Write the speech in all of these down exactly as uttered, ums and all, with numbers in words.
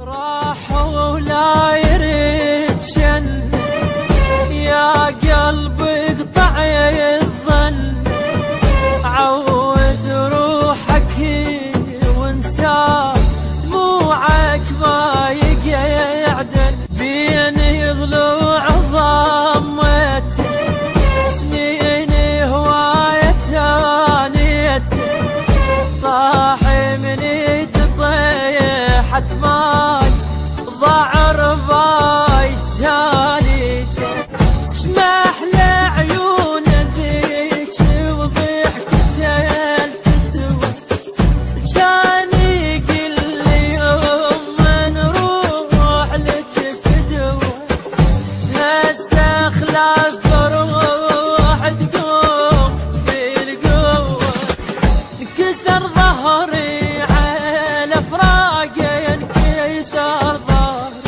راحوا ولا يريد شن، يا قلبي اقطع الظن، عود روحك وانسى دموعك ما يقعدن، بين ضلوع ضمت سنين هواية هانيت، طاح من ايد طيحت ماي ضاع رباي تاني، شمحلى عيون ذيك وضحكة الكسوة، كان يقل لي يوم نروح لك فدوة، هسه خلاف روح تقوم بالقوة، انكسر ظهري على فراقي انكسر ظهري،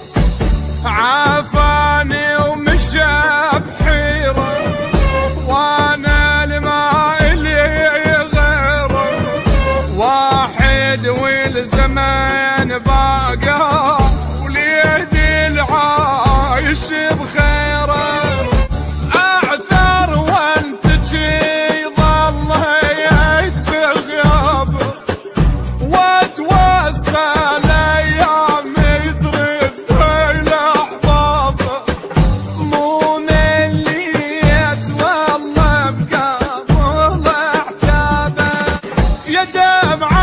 عافاني ومشى بحيرة وانا الماء اللي غيره، واحد والزمان باقى وليدي العايش بخيره، اعثر وانت جي ظليت بغيابه، واتوسل ايامي ترد الاحبابه، مو مليت والله بقابل اعتابه، يا دمع